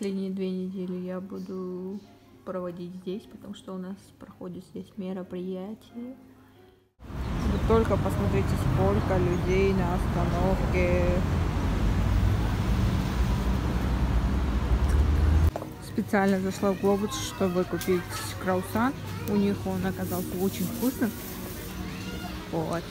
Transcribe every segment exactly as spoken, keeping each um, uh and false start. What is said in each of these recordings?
Последние две недели я буду проводить здесь, потому что у нас проходит здесь мероприятие. Вы только посмотрите, сколько людей на остановке. Специально зашла в Глобус, чтобы купить краусан. У них он оказался очень вкусным. Вот.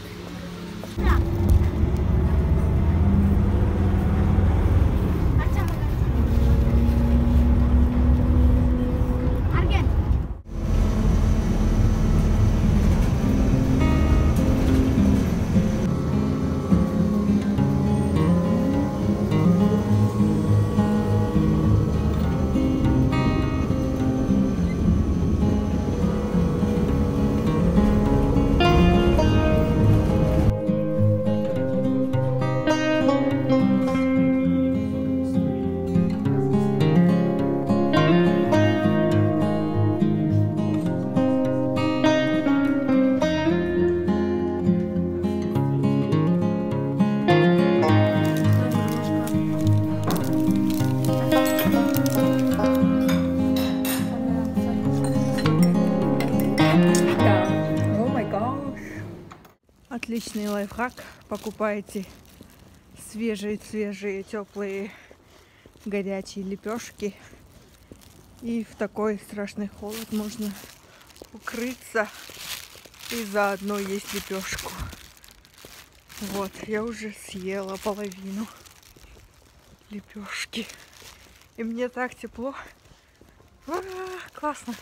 Отличный лайфхак. Покупайте свежие-свежие, теплые, горячие лепешки. И в такой страшный холод можно укрыться и заодно есть лепешку. Вот, я уже съела половину лепешки. И мне так тепло. А-а-а, классно.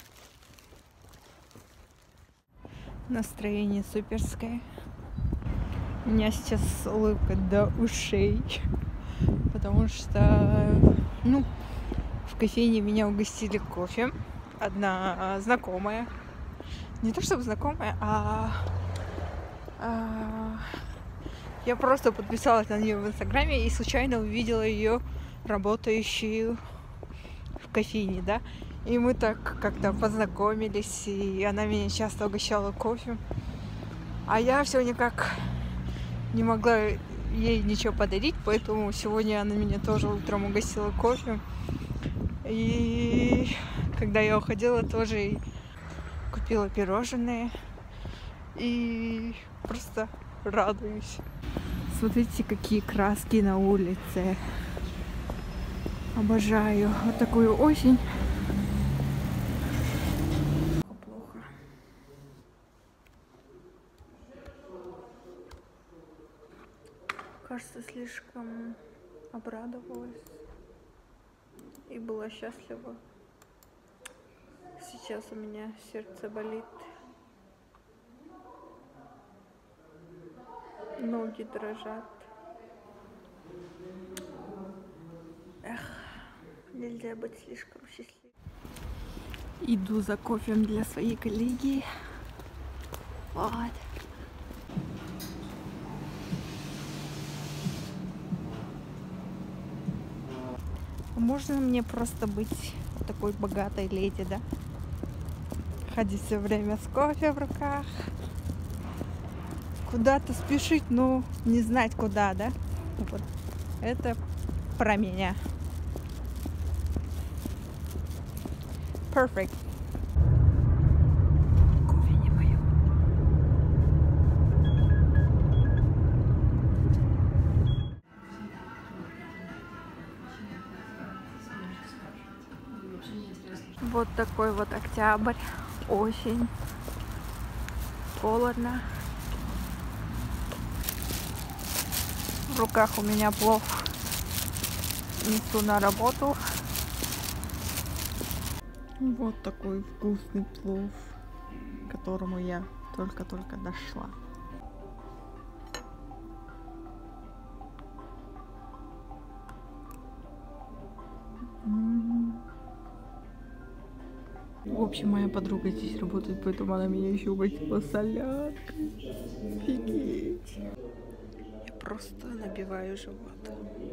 Настроение суперское. У меня сейчас улыбка до ушей, потому что, ну, в кофейне меня угостили кофе. Одна знакомая, не то чтобы знакомая, а, а я просто подписалась на нее в Инстаграме и случайно увидела ее работающую в кофейне, да. И мы так как-то познакомились, и она меня часто угощала кофе, а я все никак не могла ей ничего подарить, поэтому сегодня она меня тоже утром угостила кофе. И когда я уходила, тоже купила пирожные. И просто радуюсь. Смотрите, какие краски на улице. Обожаю вот такую осень. Плохо. Кажется, слишком обрадовалась и была счастлива. Сейчас у меня сердце болит, ноги дрожат. Эх, нельзя быть слишком счастливой. Иду за кофе для своей коллеги. Вот. Можно мне просто быть такой богатой леди, да? Ходить все время с кофе в руках. Куда-то спешить, но не знать куда, да? Вот. Это про меня. Perfect. Кофе не мое. Вот такой вот октябрь, осень, холодно. В руках у меня плов, несу на работу. Вот такой вкусный плов, к которому я только-только дошла. В общем, моя подруга здесь работает, поэтому она меня еще угостила солянкой. Офигеть. Я просто набиваю живот.